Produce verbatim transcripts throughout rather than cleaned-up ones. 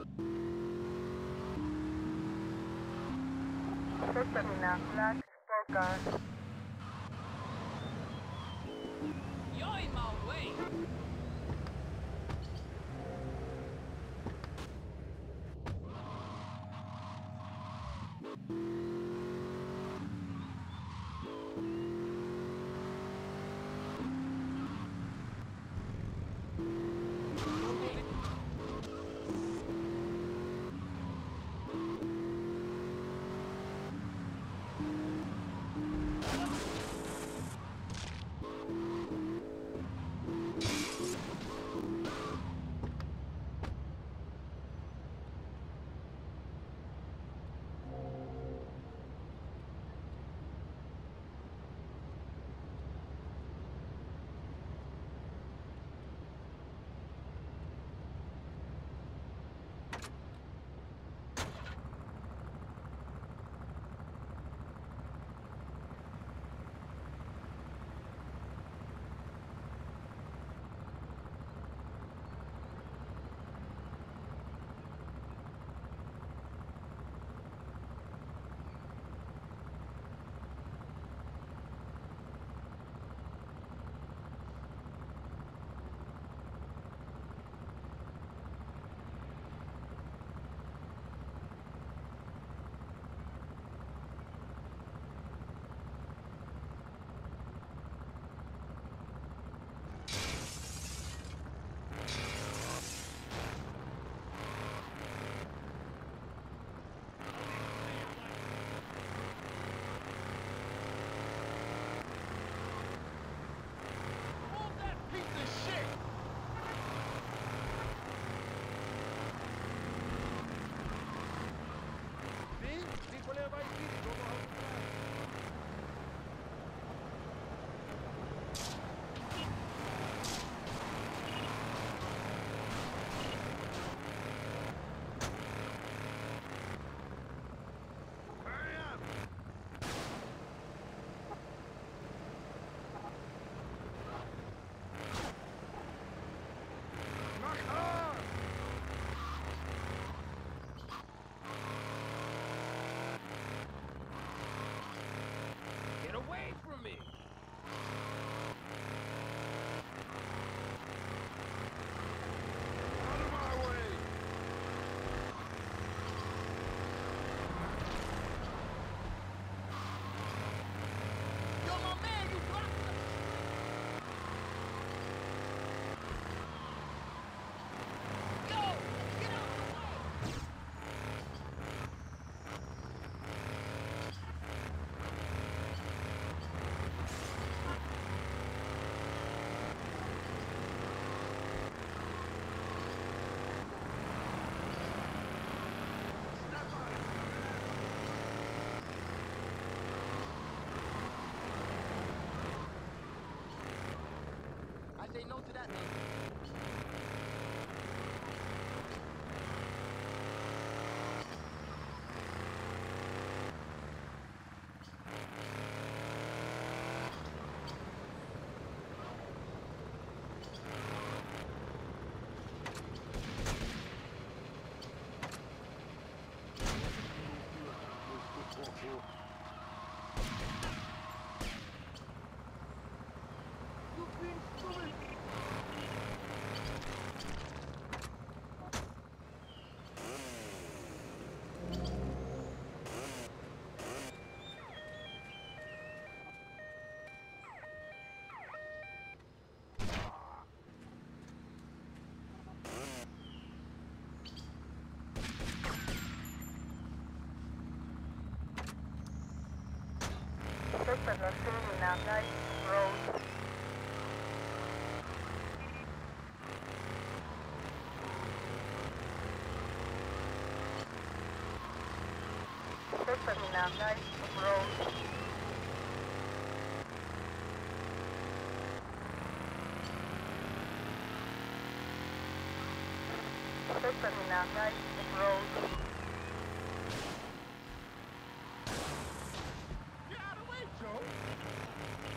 Terminal Black Scorecard. You're in my way. Get away from me! Out of my way! You're my man, you blocked us! Yo! Get out of the way! I say no to that, man. You've been stolen! Terminal Black Road. Terminal Black Road. Terminal Black Road. Get out of the way, Joe!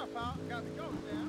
car park, got the goats down.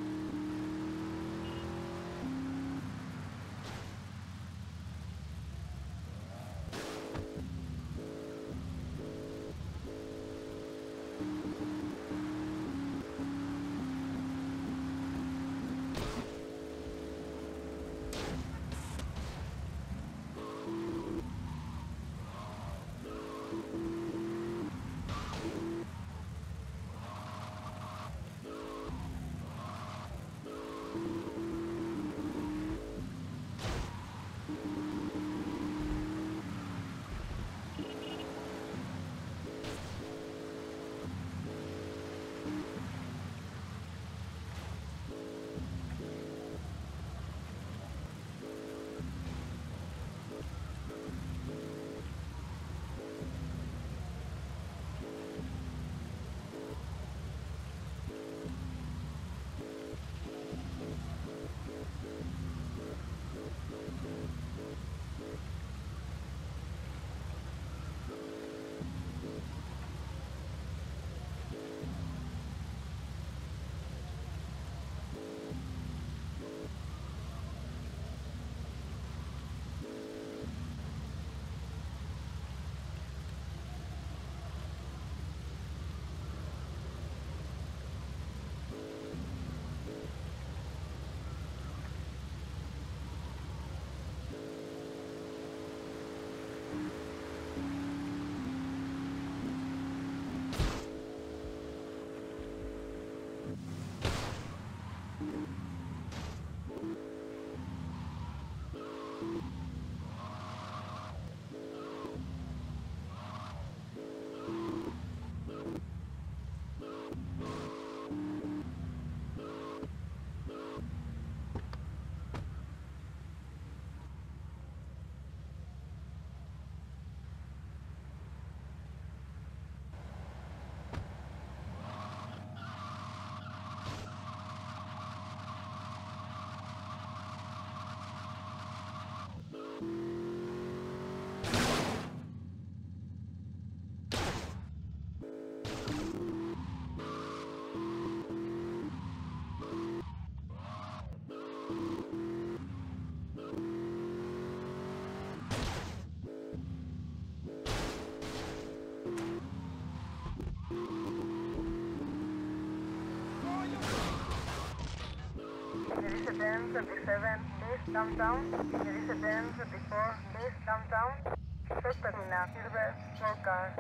Mercedes thirty-seven, please come down. Mercedes thirty-four, please come down. First terminal, silver, four cars.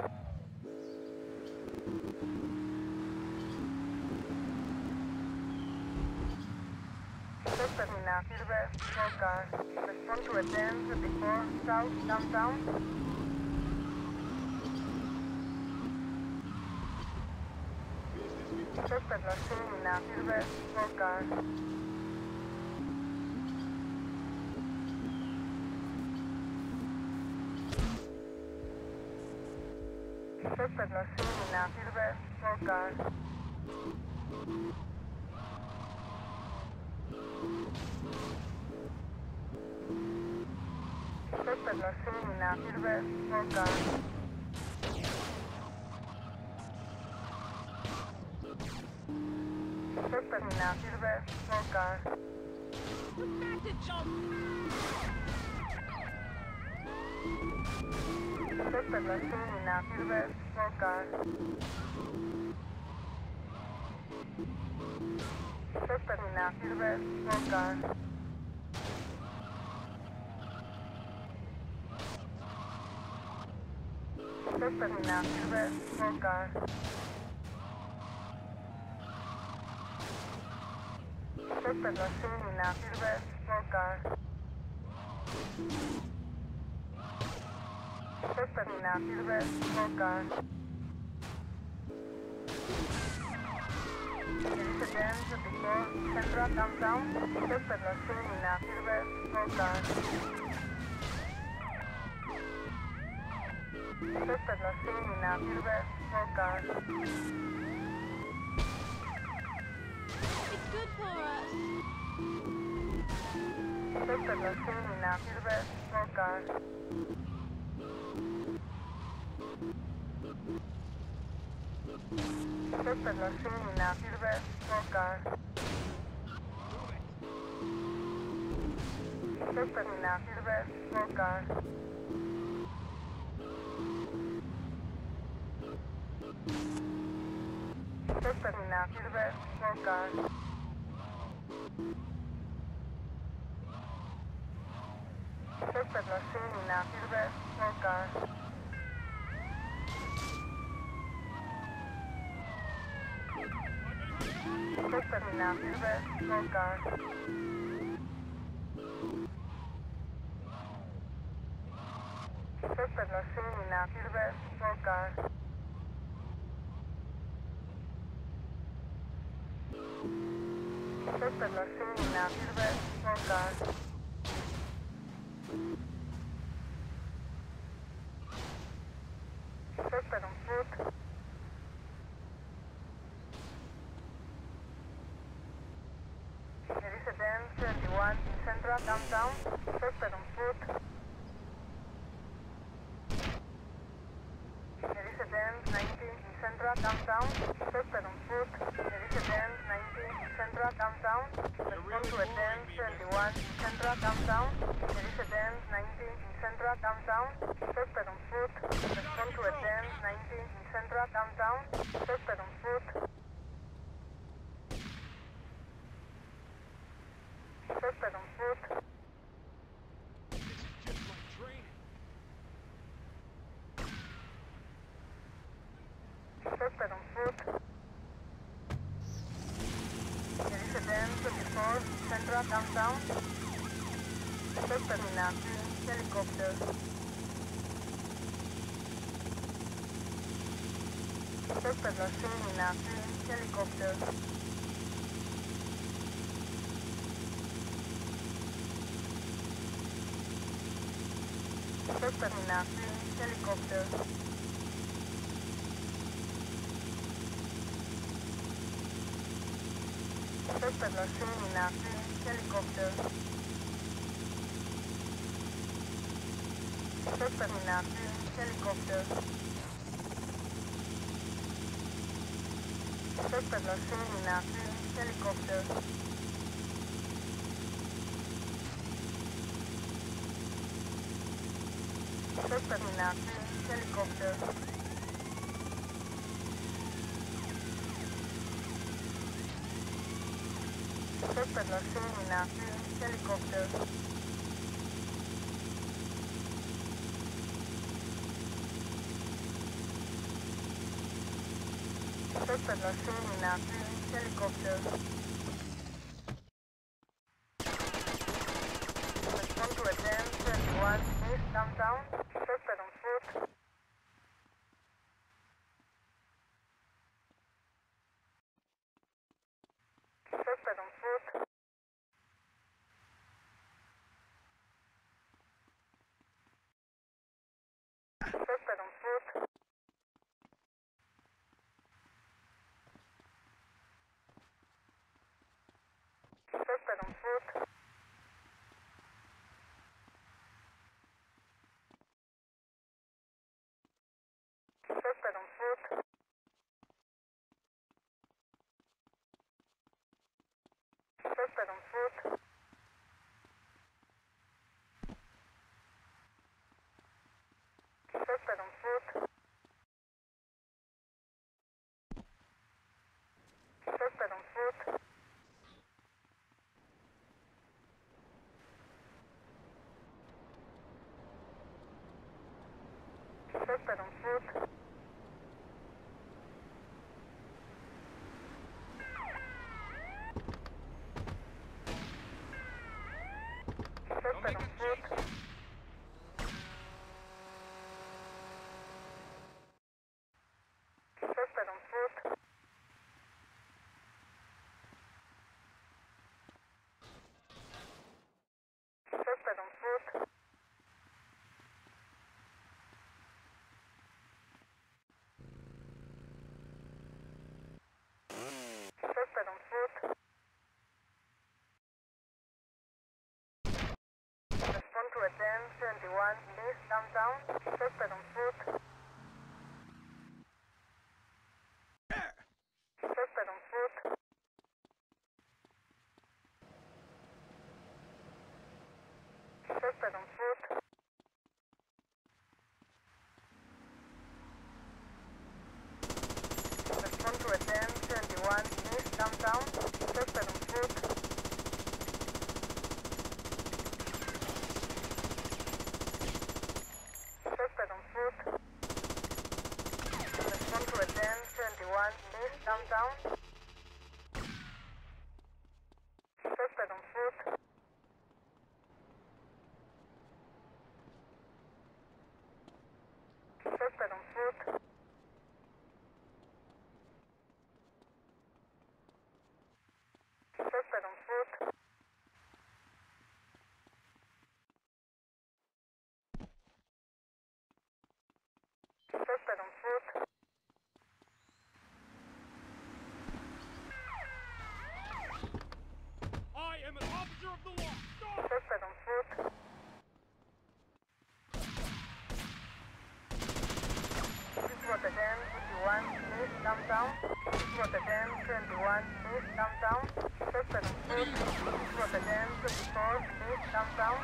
First terminal, silver, four cars. Respond to attend thirty-four, south, downtown. First terminal, silver, four cars. First terminal, silver, four cars. First terminal, silver, four cars. First terminal, silver, four cars. Prepare to jump! First terminal, silver, four cars. First terminal, silver, four cars. First terminal, silver, four cars. First terminal, silver, four cars. First terminal, silver, four cars. Mercedes thirty-four, Central Downtown. First terminal, silver, four cars. First terminal, silver, four cars. It's good for us. First terminal, silver, four cars. Suspect was seen in a silver sport car. Suspect in a silver sport car. Suspect in a silver sport car. Suspect was seen in a silver sport car. Suspect in a silver sport car. Suspect was seen in a silver sport car. Suspect was seen in a silver sport car. Suspect on foot. There is a Benz seventy-one in Central Downtown. Suspect on foot. There is a Benz ninety in Central Downtown. Suspect on foot. There is a Benz ninety in Central Downtown. Respond to a Benz seventy-one in Central Downtown. There is a Benz ninety in Central Downtown. Suspect on foot. Respond to a Benz ninety in Central Downtown. Suspect on foot. Suspect on foot. This is just like training. Suspect on foot. There is a Benz twenty-four Central Downtown. Suspect in a helicopter. Suspect was seen in a helicopter. Suspect in a helicopter. Suspect was seen in a helicopter. Suspect in a helicopter. Suspect was seen in a helicopter. Suspect in a helicopter. Suspect was seen in a helicopter. Suspect was seen in a helicopter. Respond to a Benz twenty-one East Downtown. Suspect on foot. Suspect on foot. Suspect on foot. Suspect on foot. Suspect on foot. Suspect on foot. Suspect on foot. Suspect on foot. Suspect on foot. Suspect on foot. Suspect on foot. Suspect on foot. Suspect on foot. Respond to a Benz seventy-one East Downtown. Suspect on foot. downtown.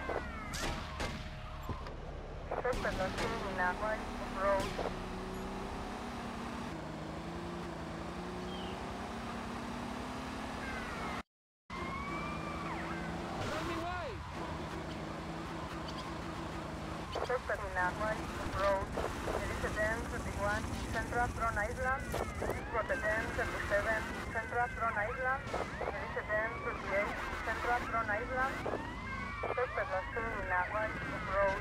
Suspect was seen in Aguay Road. Enemy way! Suspect in Aguay Road. There is a den thirty-one Central Tron Island. Got a den thirty-seven Central Tron Island. There is a den thirty-eight Central Tron Island. Suspect was seen in Aguay Road.